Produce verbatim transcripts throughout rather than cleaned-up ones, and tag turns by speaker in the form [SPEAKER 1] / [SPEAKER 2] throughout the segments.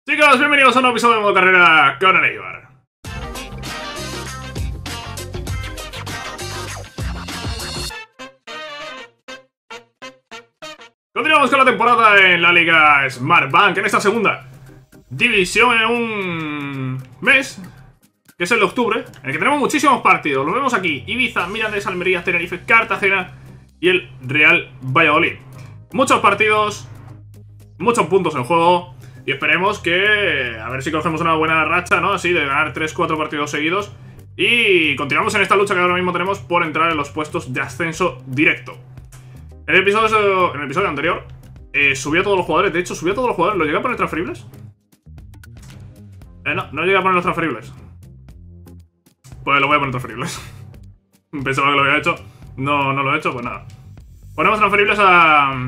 [SPEAKER 1] Chicos, bienvenidos a un nuevo episodio de Modo Carrera con el Eibar. Continuamos con la temporada en la Liga Smartbank, en esta segunda división en un mes, que es el de octubre, en el que tenemos muchísimos partidos. Los vemos aquí: Ibiza, Mirandés, Almería, Tenerife, Cartagena y el Real Valladolid. Muchos partidos, muchos puntos en juego. Y esperemos que, a ver si cogemos una buena racha, ¿no? Así, de ganar tres cuatro partidos seguidos. Y continuamos en esta lucha que ahora mismo tenemos por entrar en los puestos de ascenso directo. En el episodio, en el episodio anterior eh, subió a todos los jugadores. De hecho, subió a todos los jugadores. ¿Lo llegué a poner transferibles? Eh, no, no llegué a poner los transferibles. Pues lo voy a poner transferibles. Pensaba que lo había hecho. No, no lo he hecho, pues nada. Ponemos transferibles a...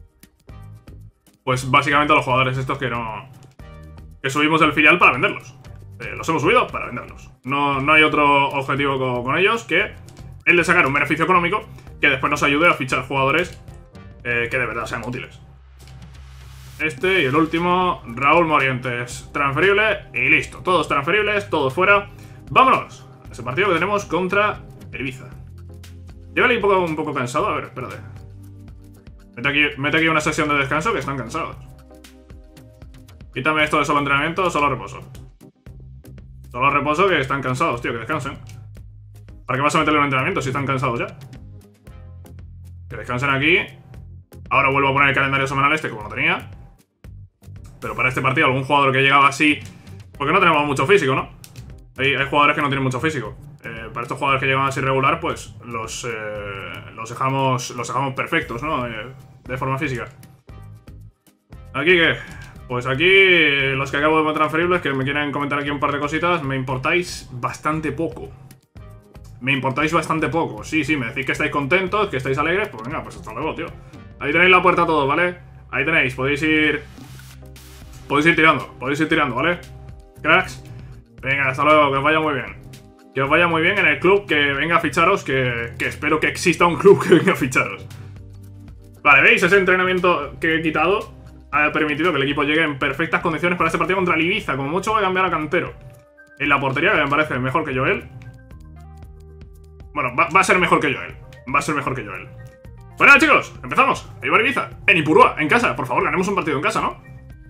[SPEAKER 1] Pues básicamente a los jugadores estos que no... Que subimos del filial para venderlos. Eh, los hemos subido para venderlos. No, no hay otro objetivo con, con ellos que el de sacar un beneficio económico que después nos ayude a fichar jugadores eh, que de verdad sean útiles. Este y el último, Raúl Morientes. Transferible y listo. Todos transferibles, todos fuera. Vámonos a ese partido que tenemos contra el Ibiza. Llévale un poco, un poco cansado. A ver, espérate. Mete aquí, mete aquí una sesión de descanso que están cansados. Quítame esto de solo entrenamiento, solo reposo. Solo reposo que están cansados, tío, que descansen. ¿Para qué vas a meterle un entrenamiento si están cansados ya? Que descansen aquí. Ahora vuelvo a poner el calendario semanal este como lo tenía. Pero para este partido algún jugador que llegaba así... Porque no tenemos mucho físico, ¿no? Hay, hay jugadores que no tienen mucho físico. Eh, para estos jugadores que llegan así regular, pues los, eh, los, dejamos, los dejamos perfectos, ¿no? Eh, de forma física. ¿Aquí qué? Pues aquí los que acabo de poner transferibles, que me quieren comentar aquí un par de cositas, me importáis bastante poco. Me importáis bastante poco. Sí, sí, me decís que estáis contentos, que estáis alegres, pues venga, pues hasta luego, tío. Ahí tenéis la puerta a todos, ¿vale? Ahí tenéis, podéis ir... Podéis ir tirando, podéis ir tirando, ¿vale? Cracks. Venga, hasta luego, que os vaya muy bien. Que os vaya muy bien en el club que venga a ficharos, que, que espero que exista un club que venga a ficharos. Vale, ¿veis? Ese entrenamiento que he quitado ha permitido que el equipo llegue en perfectas condiciones para este partido contra el Ibiza. Como mucho voy a cambiar a Cantero en la portería, que me parece mejor que Joel. Bueno, va, va a ser mejor que Joel. Va a ser mejor que Joel. Bueno, chicos, empezamos. Eibar Ibiza, en Ipurúa, en casa. Por favor, ganemos un partido en casa, ¿no?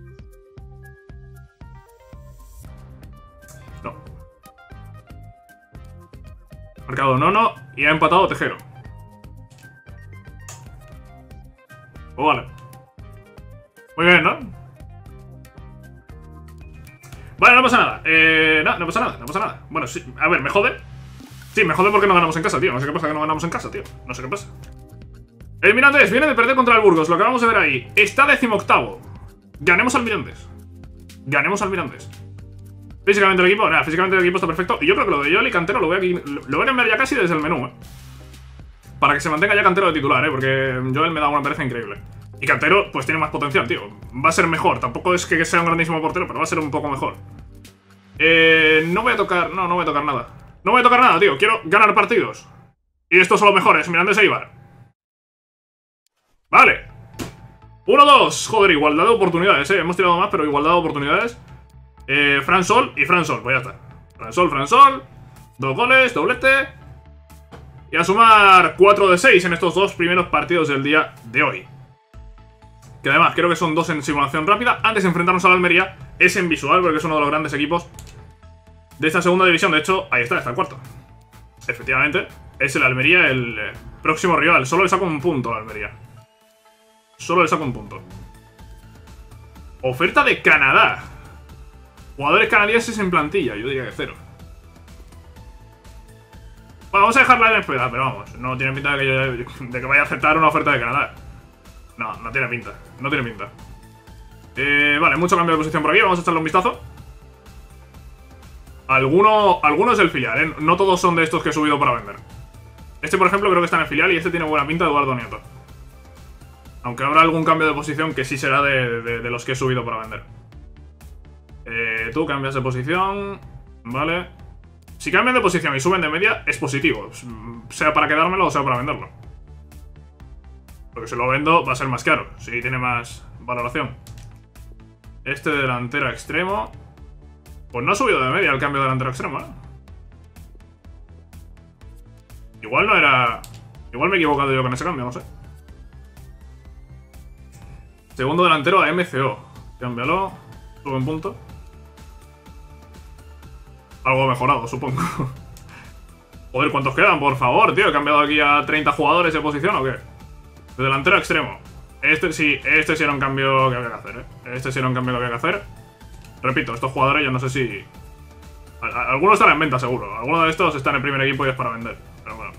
[SPEAKER 1] No. Marcado Nono y ha empatado Tejero. Oh, vale. Muy bien, ¿no? Vale, no pasa nada. Eh, no, no pasa nada, no pasa nada. Bueno, sí, a ver, ¿me jode? Sí, me jode porque no ganamos en casa, tío. No sé qué pasa que no ganamos en casa, tío. No sé qué pasa. El Mirandés viene de perder contra el Burgos, lo que vamos a ver ahí. Está decimoctavo. Ganemos al Mirandés. Ganemos al Mirandés. Físicamente el equipo, nada, físicamente el equipo está perfecto. Y yo creo que lo de Joel y Cantero lo voy a, lo voy a cambiar ya casi desde el menú, ¿eh? Para que se mantenga ya Cantero de titular, ¿eh? Porque Joel me da una pereza increíble. Y Cantero, pues tiene más potencial, tío. Va a ser mejor. Tampoco es que sea un grandísimo portero, pero va a ser un poco mejor. Eh, no voy a tocar... No, no voy a tocar nada. No voy a tocar nada, tío. Quiero ganar partidos. Y estos son los mejores. Mirandés e Eibar. Vale. uno dos. Joder, igualdad de oportunidades, eh. Hemos tirado más, pero igualdad de oportunidades. Eh, Fran Sol y Fran Sol. Pues ya está. Fran Sol, Fran Sol. Dos goles, doblete. Y a sumar cuatro de seis en estos dos primeros partidos del día de hoy. Que además creo que son dos en simulación rápida. Antes de enfrentarnos a la Almería es en visual, porque es uno de los grandes equipos de esta segunda división. De hecho, ahí está, está el cuarto. Efectivamente, es el Almería el eh, próximo rival. Solo le saco un punto a la Almería. Solo le saco un punto. Oferta de Canadá. Jugadores canadienses en plantilla. Yo diría que cero. Bueno, vamos a dejarla en espera, pero vamos, no tiene pinta de que, yo, de que vaya a aceptar una oferta de Canadá. No, no tiene pinta, no tiene pinta. Eh, vale, mucho cambio de posición por aquí, vamos a echarle un vistazo. Alguno, alguno es el filial, ¿eh? No todos son de estos que he subido para vender. Este, por ejemplo, creo que está en el filial y este tiene buena pinta de Eduardo Nieto. Aunque habrá algún cambio de posición que sí será de, de, de los que he subido para vender. Eh, tú cambias de posición, vale. Si cambian de posición y suben de media, es positivo. Sea para quedármelo o sea para venderlo. Porque si lo vendo va a ser más caro, si tiene más valoración. Este delantero extremo. Pues no ha subido de media el cambio de delantero extremo, ¿eh? Igual no era... Igual me he equivocado yo con ese cambio, no sé. Segundo delantero a M C O. Cámbialo. Sube un punto. Algo mejorado, supongo. Joder, ¿cuántos quedan? Por favor, tío. ¿He cambiado aquí a treinta jugadores de posición o qué? De delantero a extremo. Este sí, este sí era un cambio que había que hacer, ¿eh? Este sí era un cambio que había que hacer. Repito, estos jugadores yo no sé si... Algunos están en venta, seguro. Algunos de estos están en el primer equipo y es para vender. Pero bueno.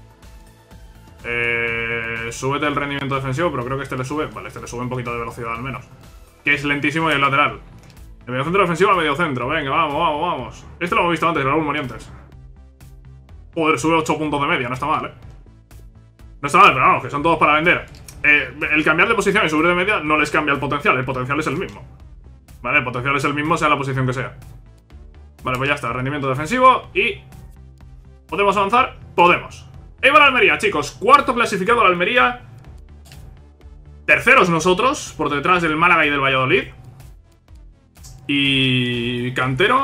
[SPEAKER 1] Eh, súbete el rendimiento defensivo, pero creo que este le sube... Vale, este le sube un poquito de velocidad al menos. Que es lentísimo y es lateral. De medio centro defensivo a medio centro. Venga, vamos, vamos, vamos. Este lo hemos visto antes, Raúl Morientes. Joder, sube ocho puntos de media, no está mal, ¿eh? No está mal, pero vamos, que son todos para vender. Eh, el cambiar de posición y subir de media no les cambia el potencial. El potencial es el mismo. Vale, el potencial es el mismo, sea la posición que sea. Vale, pues ya está, rendimiento defensivo y... ¿Podemos avanzar? Podemos. Eibar Almería, chicos, cuarto clasificado la Almería. Terceros nosotros, por detrás del Málaga y del Valladolid. Y... Cantero...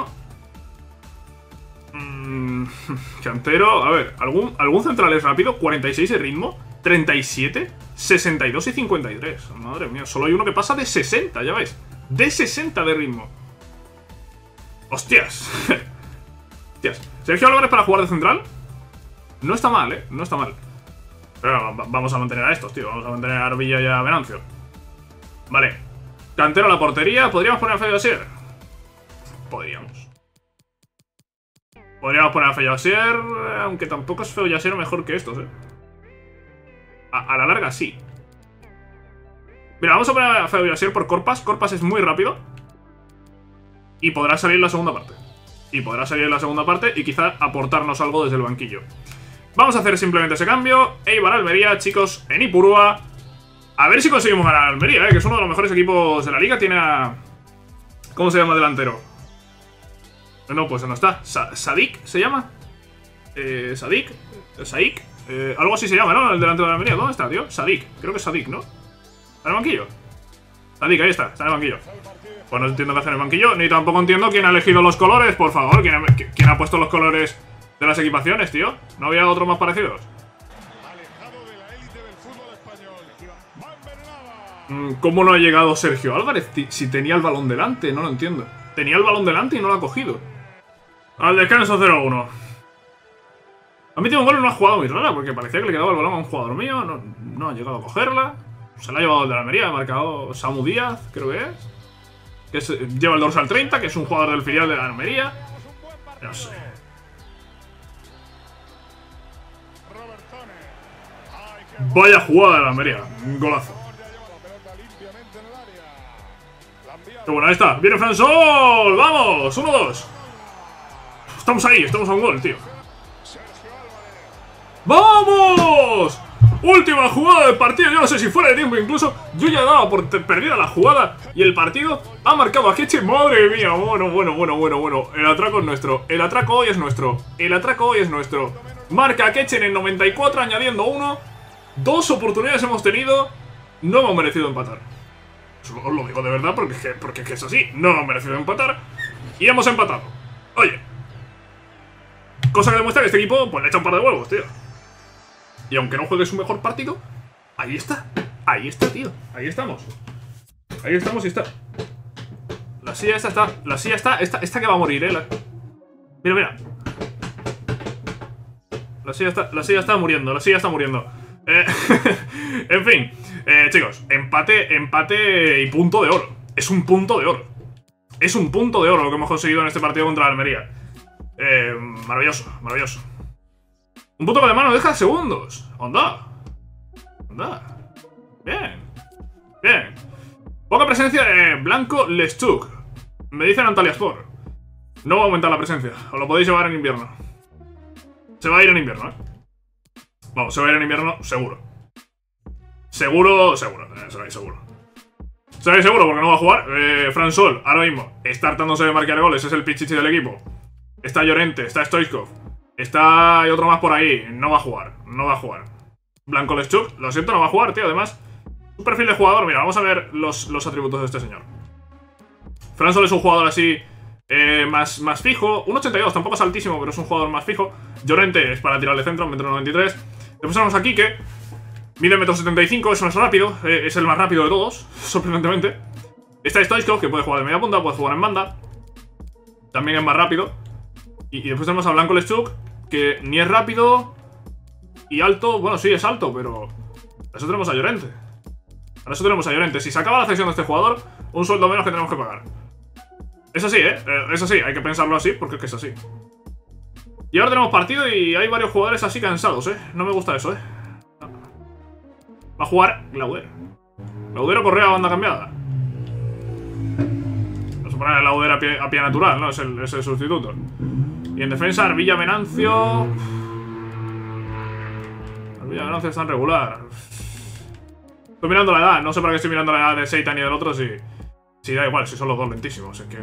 [SPEAKER 1] Mm, Cantero, a ver, ¿algún, algún central es rápido? cuarenta y seis de ritmo, treinta y siete, sesenta y dos y cincuenta y tres. Madre mía, solo hay uno que pasa de sesenta, ya veis. De sesenta de ritmo. Hostias. Hostias. Sergio Álvarez para jugar de central. No está mal, eh. No está mal. Pero vamos a mantener a estos, tío. Vamos a mantener a Arbilla y a Venancio. Vale. Cantero a la portería. ¿Podríamos poner a Feyasier? Podríamos. Podríamos poner a Feyasier. Aunque tampoco es Feyasier mejor que estos, eh. A, a la larga, sí. Mira, vamos a poner a Feyasier por Corpas. Corpas es muy rápido. Y podrá salir la segunda parte. Y podrá salir la segunda parte y quizá aportarnos algo desde el banquillo. Vamos a hacer simplemente ese cambio. Eibar Almería, chicos, en Ipurúa. A ver si conseguimos ganar a Almería, eh, que es uno de los mejores equipos de la liga. Tiene a... ¿Cómo se llama el delantero? No, pues no está. Sa Sadik, ¿se llama? Eh, Sadik. Saik. Eh, algo así se llama, ¿no? El delantero de Almería. ¿Dónde está, tío? Sadik. Creo que es Sadik, ¿no? ¿Está en el banquillo? Sadik, ahí está. Está en el banquillo. Pues no entiendo qué hace en el banquillo. Ni tampoco entiendo quién ha elegido los colores, por favor. ¿Quién ha, quién ha puesto los colores de las equipaciones, tío? ¿No había otros más parecidos? ¿Cómo no ha llegado Sergio Álvarez? Si tenía el balón delante, no lo entiendo. Tenía el balón delante y no lo ha cogido. Al descanso cero uno. Ha metido un gol en una jugada muy rara, porque parecía que le quedaba el balón a un jugador mío. No, no ha llegado a cogerla. Se la ha llevado el de la Almería, ha marcado Samu Díaz, creo que es. Que es, lleva el dorsal treinta, que es un jugador del filial de la Almería. No sé. Vaya jugada de la Almería. Un golazo. Qué bueno, ahí está. Viene Fransol. ¡Vamos! uno dos. Estamos ahí, estamos a un gol, tío. ¡Vamos! Última jugada del partido. Yo no sé si fuera de tiempo incluso. Yo ya daba por perdida la jugada. Y el partido ha marcado a Ketche. Madre mía. Bueno, bueno, bueno, bueno, bueno. El atraco es nuestro. El atraco hoy es nuestro. El atraco hoy es nuestro. Marca a Ketche en el noventa y cuatro añadiendo uno. Dos oportunidades hemos tenido. No hemos merecido empatar. Os lo digo de verdad porque es que, porque es, que es así. No hemos merecido empatar. Y hemos empatado. Oye. Cosa que demuestra que este equipo pues le echa un par de huevos, tío. Y aunque no juegue su mejor partido, ahí está. Ahí está, tío. Ahí estamos. Ahí estamos y está. La silla esta está. La silla está. Esta, esta que va a morir, eh. La... Mira, mira. La silla está. La silla está muriendo. La silla está muriendo. Eh, en fin. Eh, chicos. Empate. Empate y punto de oro. Es un punto de oro. Es un punto de oro lo que hemos conseguido en este partido contra la Almería. Eh, maravilloso. Maravilloso. Un punto que además nos deja segundos. Onda. Onda. Bien. Bien. Poca presencia de Blanco Lestuc. Me dicen Antalyaspor. No va a aumentar la presencia. Os lo podéis llevar en invierno. Se va a ir en invierno, eh. Vamos, se va a ir en invierno, seguro. Seguro, seguro. Eh, se va a ir seguro. Se va a ir seguro porque no va a jugar. Eh, Fransol, ahora mismo, está hartándose de marcar goles. Es el pichichi del equipo. Está Llorente, está Stoichkov. Está... hay otro más por ahí. No va a jugar. No va a jugar. Blanco Lestuc. Lo siento, no va a jugar, tío. Además, un perfil de jugador. Mira, vamos a ver los, los atributos de este señor. Fransol es un jugador así eh, más, más fijo. uno ochenta y dos, tampoco es altísimo, pero es un jugador más fijo. Llorente es para tirarle centro, metro noventa y tres. Después tenemos a Kike. Mide metro setenta y cinco, es más rápido. Eh, es el más rápido de todos, sorprendentemente. Está Stoichkov, que puede jugar de media punta, puede jugar en banda. También es más rápido. Y, y después tenemos a Blanco Lechuk, que ni es rápido y alto. Bueno, sí, es alto, pero para eso tenemos a Llorente. Para eso tenemos a Llorente. Si se acaba la cesión de este jugador, un sueldo menos que tenemos que pagar. Es así, ¿eh? Es así, hay que pensarlo así, porque es que es así. Y ahora tenemos partido y hay varios jugadores así cansados, ¿eh? No me gusta eso, ¿eh? Va a jugar Glaudero. Glaudero Correa a banda cambiada. Vamos a poner a Glaudero a pie, a pie natural, ¿no? Es el, es el sustituto. Y en defensa, Arvilla Venancio. Arvilla Venancio está en regular. Estoy mirando la edad, no sé para qué estoy mirando la edad de Seitan y del otro si, si da igual, si son los dos lentísimos, es que...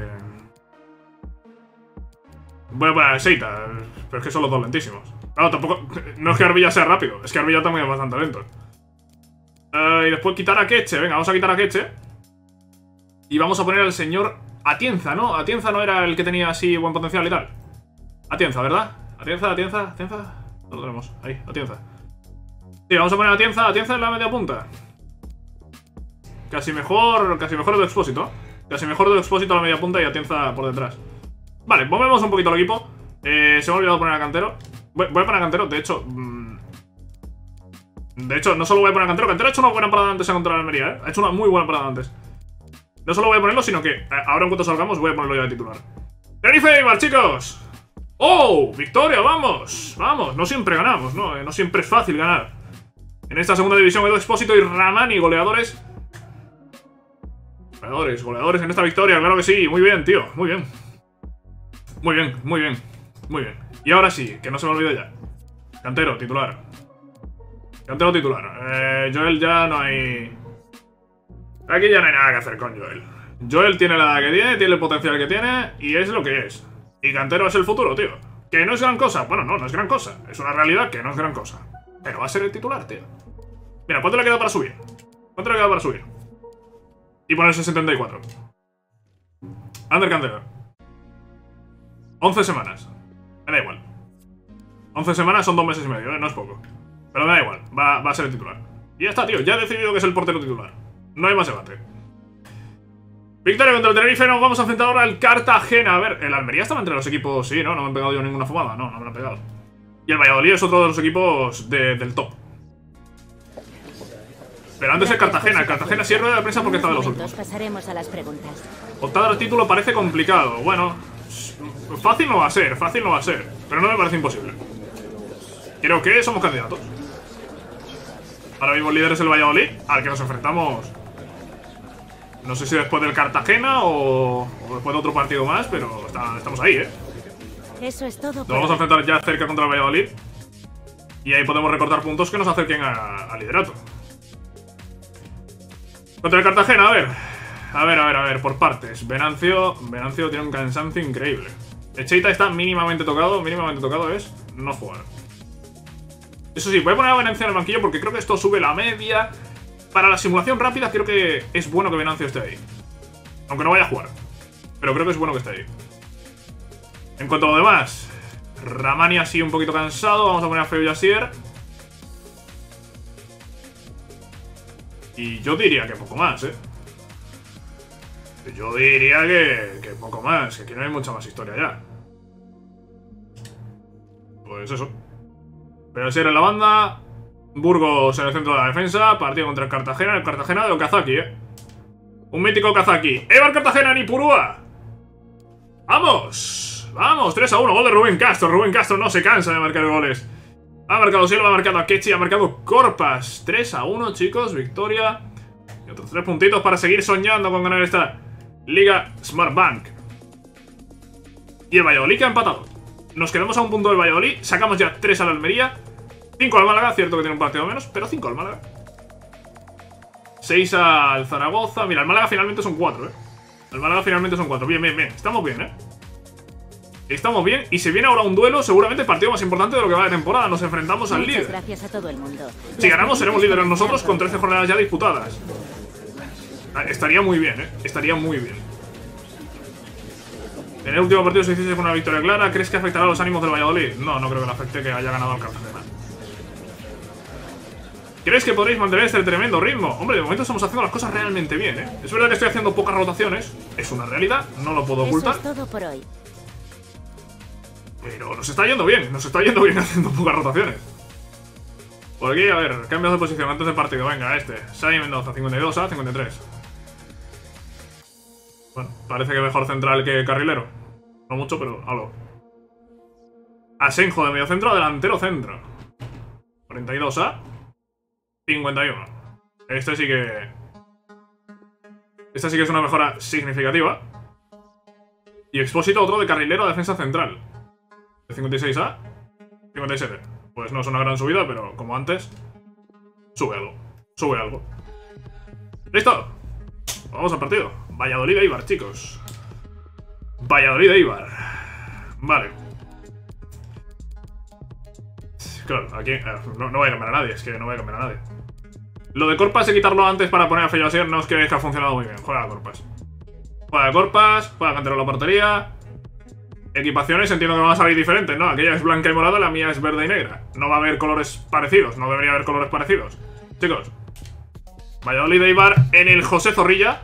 [SPEAKER 1] Voy a poner a Seitan, pero es que son los dos lentísimos. Claro, tampoco... No es que Arvilla sea rápido, es que Arvilla también es bastante lento. Uh, y después quitar a Keche, venga, vamos a quitar a Keche. Y vamos a poner al señor Atienza, ¿no? Atienza no era el que tenía así buen potencial y tal. Atienza, ¿verdad? Atienza, Atienza, Atienza. No lo tenemos, ahí, Atienza. Sí, vamos a poner a Atienza, Atienza en la media punta. Casi mejor, casi mejor de Expósito. Casi mejor de Expósito a la media punta y Atienza por detrás. Vale, movemos un poquito el equipo. eh, Se me ha olvidado poner a Cantero. Voy, voy a poner a Cantero, de hecho mmm, De hecho, no solo voy a poner a Cantero. Cantero ha hecho una buena parada antes contra la Almería, ¿eh? Ha hecho una muy buena parada antes. No solo voy a ponerlo, sino que eh, ahora en cuanto salgamos voy a ponerlo ya de titular. Tenerife Eibar, chicos. ¡Oh! ¡Victoria! ¡Vamos! ¡Vamos! No siempre ganamos, ¿no? No siempre es fácil ganar. En esta segunda división, Edu Expósito y Ramani, goleadores. Goleadores, goleadores en esta victoria, claro que sí. Muy bien, tío, muy bien. Muy bien, muy bien, muy bien. Y ahora sí, que no se me olvide ya. Cantero, titular. Cantero titular. Eh, Joel ya no hay... Aquí ya no hay nada que hacer con Joel. Joel tiene la edad que tiene, tiene el potencial que tiene y es lo que es. Y Cantero es el futuro, tío. Que no es gran cosa. Bueno, no, no es gran cosa. Es una realidad que no es gran cosa. Pero va a ser el titular, tío. Mira, ¿cuánto le queda para subir? ¿Cuánto le queda para subir? Y ponerse setenta y cuatro. Ander Cantero. once semanas. Me da igual. once semanas son dos meses y medio, ¿eh? No es poco. Pero me da igual. Va, va a ser el titular. Y ya está, tío. Ya he decidido que es el portero titular. No hay más debate. Victoria contra el Tenerife. Nos vamos a enfrentar ahora al Cartagena. A ver, el Almería estaba entre los equipos. Sí, ¿no? No me han pegado yo ninguna fumada. No, no me lo han pegado. Y el Valladolid es otro de los equipos de, del top. Pero antes el Cartagena. El Cartagena sí es rueda de prensa porque está de los últimos.
[SPEAKER 2] Pasaremos a las preguntas.
[SPEAKER 1] Optar al título parece complicado. Bueno, fácil no va a ser. Fácil no va a ser. Pero no me parece imposible. Creo que somos candidatos. Ahora mismo el líder es el Valladolid, al que nos enfrentamos. No sé si después del Cartagena o, o después de otro partido más, pero está, estamos ahí, ¿eh?
[SPEAKER 2] Eso es todo.
[SPEAKER 1] Nos vamos a enfrentar ya cerca contra el Valladolid. Y ahí podemos recortar puntos que nos acerquen al liderato. Contra el Cartagena, a ver. A ver, a ver, a ver, por partes. Venancio, Venancio tiene un cansancio increíble. Echeita está mínimamente tocado. Mínimamente tocado es no jugar. Eso sí, voy a poner a Venancio en el banquillo porque creo que esto sube la media. Para la simulación rápida creo que es bueno que Venancio esté ahí. Aunque no vaya a jugar. Pero creo que es bueno que esté ahí. En cuanto a lo demás, Ramani así un poquito cansado. Vamos a poner a Feu Yassier. Y yo diría que poco más, ¿eh? Yo diría que, que poco más. Que aquí no hay mucha más historia ya. Pues eso. Pero si en la banda, Burgos en el centro de la defensa, partido contra el Cartagena, el Cartagena de Okazaki, eh. Un mítico Okazaki. Eibar Cartagena en Ipurúa. ¡Vamos! ¡Vamos! tres a uno, gol de Rubén Castro. Rubén Castro no se cansa de marcar goles. Ha marcado Silva, ha marcado Akechi, ha marcado Corpas. tres a uno, chicos, victoria. Y otros tres puntitos para seguir soñando con ganar esta Liga Smart Bank. Y el Valladolid que ha empatado. Nos quedamos a un punto del Valladolid. Sacamos ya tres a la Almería. cinco al Málaga, cierto que tiene un partido menos, pero cinco al Málaga. seis al Zaragoza. Mira, el Málaga finalmente son cuatro, eh. El Málaga finalmente son cuatro. Bien, bien, bien. Estamos bien, eh. Estamos bien. Y se viene ahora un duelo, seguramente el partido más importante de lo que va de temporada. Nos enfrentamos al líder.
[SPEAKER 2] Gracias a todo el mundo.
[SPEAKER 1] Si ganamos, seremos líderes nosotros con trece jornadas ya disputadas. Estaría muy bien, eh. Estaría muy bien. En el último partido se hiciese con una victoria clara. ¿Crees que afectará a los ánimos del Valladolid? No, no creo que le afecte que haya ganado al Cartagena. ¿Crees que podréis mantener este tremendo ritmo? Hombre, de momento estamos haciendo las cosas realmente bien, ¿eh? Es verdad que estoy haciendo pocas rotaciones. Es una realidad, no lo puedo ocultar.
[SPEAKER 2] Eso es todo por hoy.
[SPEAKER 1] Pero nos está yendo bien, nos está yendo bien haciendo pocas rotaciones. Por aquí, a ver, cambios de posición antes del partido. Venga, este. Sai Mendoza, cincuenta y dos a cincuenta y tres. Bueno, parece que mejor central que carrilero. No mucho, pero algo. Asenjo de medio centro a delantero centro. cuarenta y dos a cincuenta y uno. Este sí que... Esta sí que es una mejora significativa. Y Expósito otro de carrilero a defensa central. De cincuenta y seis a cincuenta y siete. Pues no es una gran subida, pero como antes, sube algo. Sube algo. ¡Listo! Vamos al partido. Valladolid e Eibar, chicos. Valladolid e Eibar. Vale. Claro, aquí eh, no, no voy a cambiar a nadie. Es que no voy a cambiar a nadie. Lo de Corpas de quitarlo antes para poner a Fellasier no es que, que ha funcionado muy bien. Juega a Corpas. Juega a Corpas. Juega a Cantero la portería. Equipaciones entiendo que van a salir diferentes, ¿no? Aquella es blanca y morada, la mía es verde y negra. No va a haber colores parecidos. No debería haber colores parecidos. Chicos. Valladolid e Eibar en el José Zorrilla.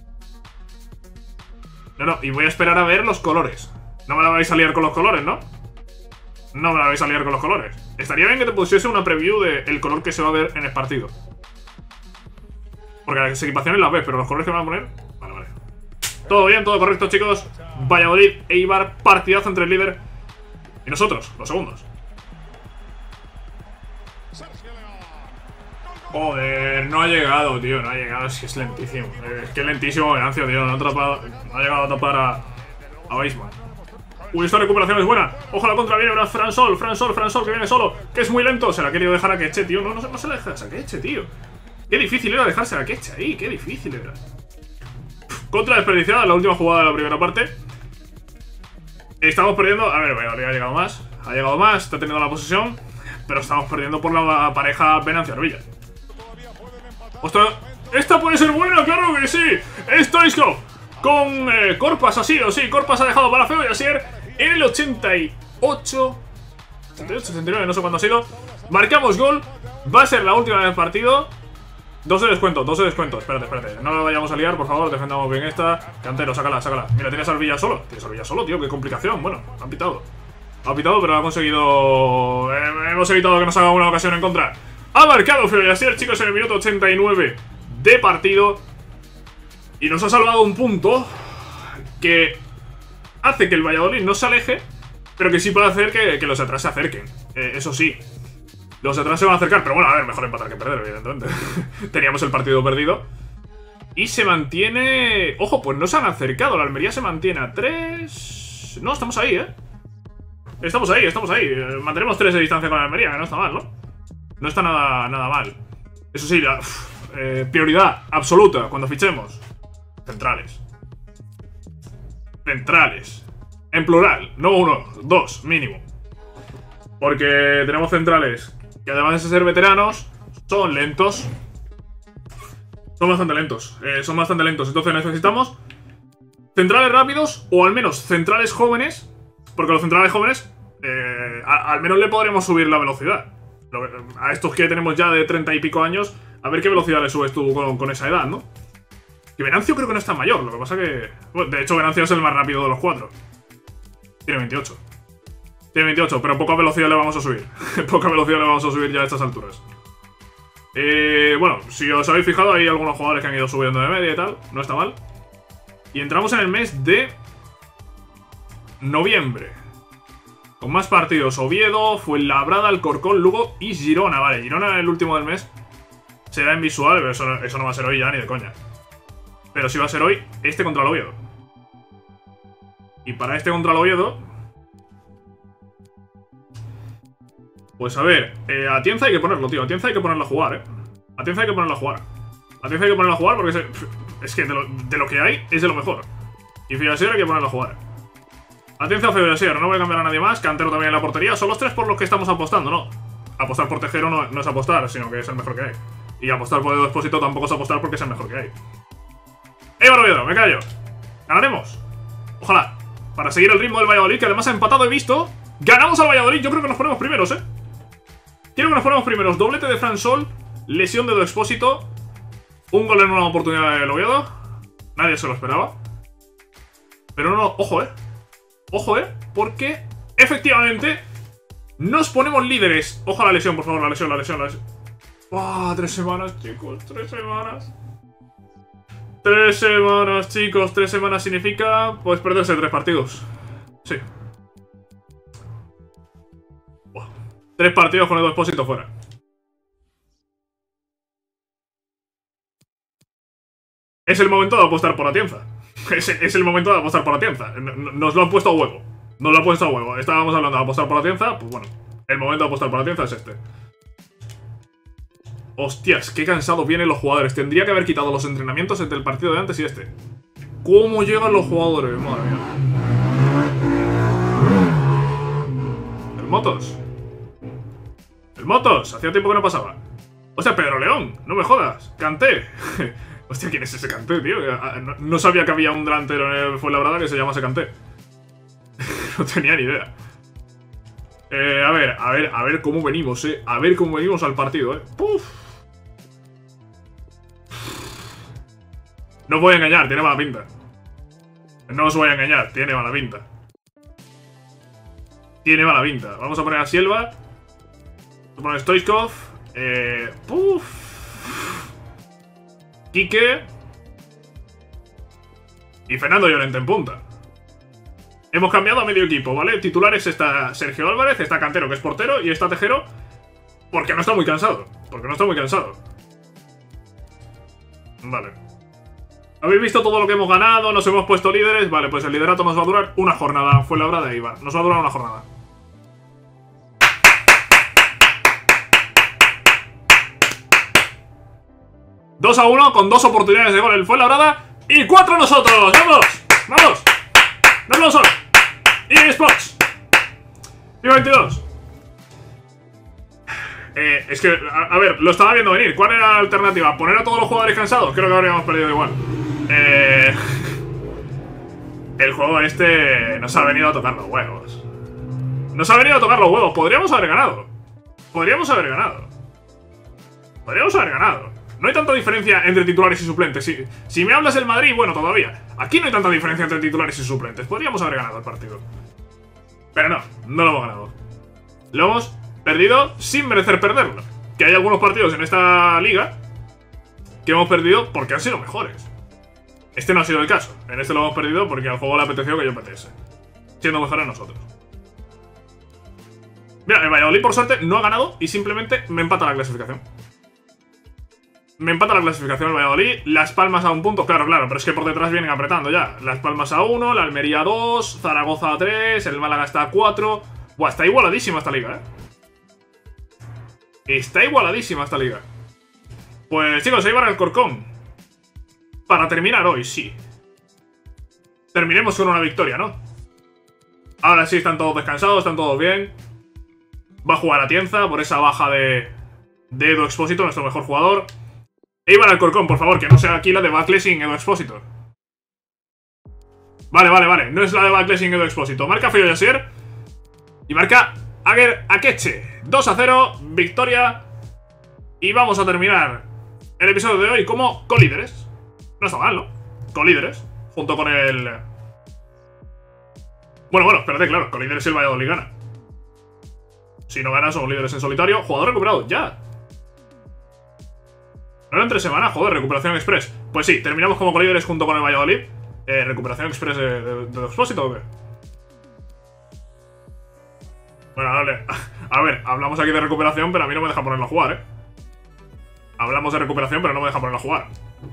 [SPEAKER 1] No, no, y voy a esperar a ver los colores. No me la vais a liar con los colores, ¿no? No me la vais a liar con los colores. Estaría bien que te pusiese una preview del color que se va a ver en el partido. Porque las equipaciones las ves, pero los colores que me van a poner... Vale, vale. Todo bien, todo correcto, chicos. Valladolid e Eibar, partidazo entre el líder y nosotros, los segundos. Joder, no ha llegado, tío, no ha llegado, es que es lentísimo. Es que es lentísimo Venancio, tío, no ha, atrapado, no ha llegado a tapar a, a Weisman. Uy, esta recuperación es buena. Ojo a la contra, viene ahora Fran Sol, Fran Sol, Fran Sol, que viene solo, que es muy lento. Se la ha querido dejar a Queche, tío. No, no, no se la dejas a Queche, tío. Qué difícil era dejarse a Queche ahí, qué difícil era. Contra desperdiciada en la última jugada de la primera parte. Estamos perdiendo. A ver, Valladolid ha llegado más. Ha llegado más, está teniendo la posesión. Pero estamos perdiendo por la pareja Venancio-Arbilla. ¡Ostras! ¡Esta puede ser buena! ¡Claro que sí! Stoichkov con eh, Corpas así o sí. Corpas ha dejado para Feo y Asier en el ochenta y ocho. ochenta y ocho, ochenta y nueve, no sé cuándo ha sido. Marcamos gol. Va a ser la última del partido. Dos de descuento, dos de descuento. Espérate, espérate. No lo vayamos a liar, por favor. Defendamos bien esta. Cantero, sácala, sácala. Mira, tienes al Villa solo. Tienes al Villa solo, tío. Qué complicación. Bueno, han pitado. Ha pitado, pero ha conseguido... Eh, hemos evitado que nos haga una ocasión en contra. Ha marcado Feo y Asier, chicos, en el minuto ochenta y nueve de partido. Y nos ha salvado un punto que hace que el Valladolid no se aleje, pero que sí puede hacer que, que los de atrás se acerquen. Eh, eso sí. Los de atrás se van a acercar, pero bueno, a ver, mejor empatar que perder, evidentemente. Teníamos el partido perdido. Y se mantiene... Ojo, pues no se han acercado. La Almería se mantiene a tres... No, estamos ahí, ¿eh? Estamos ahí, estamos ahí. Mantenemos tres de distancia con la Almería, que no está mal, ¿no? No está nada, nada mal. Eso sí, la, uf, eh, prioridad absoluta cuando fichemos. Centrales. Centrales. En plural, no uno, dos, mínimo. Porque tenemos centrales que además de ser veteranos, son lentos. Son bastante lentos. Eh, son bastante lentos. Entonces necesitamos centrales rápidos o al menos centrales jóvenes. Porque los centrales jóvenes, eh, a, al menos le podremos subir la velocidad. A estos que tenemos ya de treinta y pico años, a ver qué velocidad le subes tú con, con esa edad, ¿no? Y Venancio creo que no es tan mayor, lo que pasa que... Bueno, de hecho, Venancio es el más rápido de los cuatro. Tiene veintiocho. Tiene veintiocho, pero poca velocidad le vamos a subir. Poca velocidad le vamos a subir ya a estas alturas. Eh, bueno, si os habéis fijado, hay algunos jugadores que han ido subiendo de media y tal. No está mal. Y entramos en el mes de... noviembre. Con más partidos, Oviedo, Fuenlabrada, Alcorcón, Lugo y Girona. Vale, Girona el último del mes será en visual, pero eso no, eso no va a ser hoy ya, ni de coña. Pero sí va a ser hoy este contra el Oviedo. Y para este contra el Oviedo... Pues a ver, eh, a Atienza hay que ponerlo, tío. A Atienza hay que ponerlo a jugar, eh. A Atienza hay que ponerlo a jugar. A Atienza hay que ponerlo a jugar porque es, es que de lo, de lo que hay es de lo mejor. Y Fellasier hay que ponerlo a jugar. Atienza a Fellasier, no voy a cambiar a nadie más. Cantero también en la portería. Son los tres por los que estamos apostando, ¿no? Apostar por Tejero no, no es apostar, sino que es el mejor que hay. Y apostar por Edu Expósito tampoco es apostar porque es el mejor que hay. Eibar Oviedo, me callo. ¿Ganaremos? Ojalá. para seguir el ritmo del Valladolid, que además ha empatado, he visto. Ganamos al Valladolid, yo creo que nos ponemos primeros, eh. Quiero que nos ponemos primeros. Doblete de Fran Sol, lesión de Edu Expósito, un gol en una oportunidad del Oviedo. Nadie se lo esperaba. Pero no, no, ojo, eh. Ojo, eh, porque efectivamente nos ponemos líderes. Ojo a la lesión, por favor, la lesión, la lesión, la lesión. ¡Ah! Tres semanas, chicos, tres semanas. Tres semanas, chicos, tres semanas significa, pues, perderse tres partidos. Sí. Buah. Tres partidos con Edu Expósito fuera. Es el momento de apostar por Atienza. Es, es el momento de apostar por Atienza. Nos lo han puesto a huevo. Nos lo han puesto a huevo. Estábamos hablando de apostar por Atienza. Pues bueno, el momento de apostar por Atienza es este. Hostias, qué cansados vienen los jugadores. Tendría que haber quitado los entrenamientos entre el partido de antes y este. ¿Cómo llegan los jugadores? Madre mía. El Motos. El Motos. Hacía tiempo que no pasaba. Hostia, Pedro León. No me jodas. Kanté. Hostia, ¿quién es ese Kanté, tío? No, no sabía que había un delantero en el Fuenlabrada que se llamase Kanté. No tenía ni idea. Eh, a ver, a ver, a ver cómo venimos, eh. A ver cómo venimos al partido, eh. Puf. No os voy a engañar, tiene mala pinta. No os voy a engañar, tiene mala pinta. Tiene mala pinta. Vamos a poner a Silva. Vamos a poner a Stoichkov. Eh. Puf. Quique y Fernando Llorente en punta. Hemos cambiado a medio equipo, ¿vale? Titulares está Sergio Álvarez, está Cantero, que es portero, y está Tejero, porque no está muy cansado. Porque no está muy cansado. Vale. ¿Habéis visto todo lo que hemos ganado? Nos hemos puesto líderes. Vale, pues el liderato nos va a durar una jornada. Fue la hora de Ibar. Nos va a durar una jornada. dos a uno con dos oportunidades de gol el Fuenlabrada y cuatro nosotros. ¡Vamos! ¡Vamos! ¡Dame solo! eSports FIFA veintidós. Eh, es que, a, a ver, lo estaba viendo venir. ¿Cuál era la alternativa? ¿Poner a todos los jugadores cansados? Creo que habríamos perdido igual. Eh, el juego este nos ha venido a tocar los huevos. Nos ha venido a tocar los huevos. Podríamos haber ganado. Podríamos haber ganado. Podríamos haber ganado. No hay tanta diferencia entre titulares y suplentes. Si, si me hablas del Madrid, bueno, todavía. Aquí no hay tanta diferencia entre titulares y suplentes. Podríamos haber ganado el partido. Pero no, no lo hemos ganado. Lo hemos perdido sin merecer perderlo. Que hay algunos partidos en esta liga que hemos perdido porque han sido mejores. Este no ha sido el caso. En este lo hemos perdido porque al juego le apeteció que yo perdiese, siendo mejores nosotros. Mira, el Valladolid por suerte no ha ganado y simplemente me empata la clasificación. Me empata la clasificación el Valladolid. Las Palmas a un punto, claro, claro. Pero es que por detrás vienen apretando ya. Las Palmas a uno, la Almería a dos, Zaragoza a tres, el Málaga está a cuatro. Buah, está igualadísima esta liga, eh. Está igualadísima esta liga. Pues chicos, ahí va el Corcón. Para terminar hoy, sí. Terminemos con una victoria, ¿no? Ahora sí están todos descansados, están todos bien. Va a jugar Atienza por esa baja de, de Edu Expósito, nuestro mejor jugador. E iban al Corcón, por favor, que no sea aquí la de Bacle sin Edu Expósito. Vale, vale, vale. No es la de Bacle sin Edu Expósito. Marca Feo Yasier. Y marca Ager Akeche. dos a cero, victoria. Y vamos a terminar el episodio de hoy como colíderes. No está mal, ¿no? Colíderes. Junto con el... Bueno, bueno, espérate, claro. Colíderes y el Valladolid gana. Si no gana, somos líderes en solitario. Jugador recuperado, ya. ¿No era entre semana? Joder, recuperación express. Pues sí, terminamos como colíderes junto con el Valladolid. Eh, ¿Recuperación express de, de, de Expósito o qué? Bueno, dale. A ver, hablamos aquí de recuperación, pero a mí no me deja ponerlo a jugar, ¿eh? Hablamos de recuperación, pero no me deja ponerlo a jugar.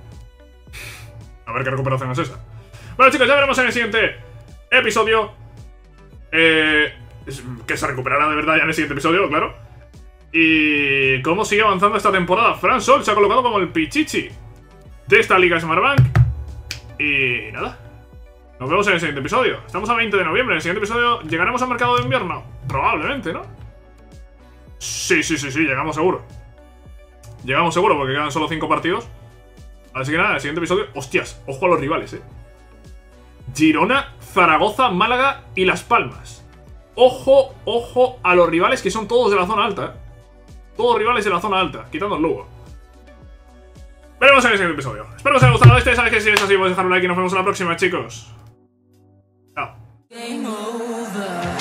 [SPEAKER 1] A ver qué recuperación es esa. Bueno, chicos, ya veremos en el siguiente episodio. Eh, que se recuperará de verdad ya en el siguiente episodio, claro. Y cómo sigue avanzando esta temporada. Fran Sol se ha colocado como el pichichi de esta Liga Smartbank. Y nada, nos vemos en el siguiente episodio. Estamos a veinte de noviembre. En el siguiente episodio llegaremos al mercado de invierno. Probablemente, ¿no? Sí, sí, sí, sí, llegamos seguro. Llegamos seguro porque quedan solo cinco partidos. Así que nada, en el siguiente episodio... Hostias, ojo a los rivales, eh. Girona Zaragoza, Málaga y Las Palmas. Ojo, ojo a los rivales que son todos de la zona alta, ¿eh? Todos rivales de la zona alta, quitando el Lugo. Veremos en el siguiente episodio. Espero que os haya gustado este. Sabéis que si es así, podéis dejar un like y nos vemos en la próxima, chicos. Chao.